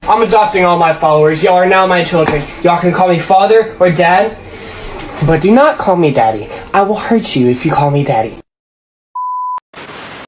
I'm adopting all my followers. Y'all are now my children. Y'all can call me father or dad, but do not call me daddy. I will hurt you if you call me daddy.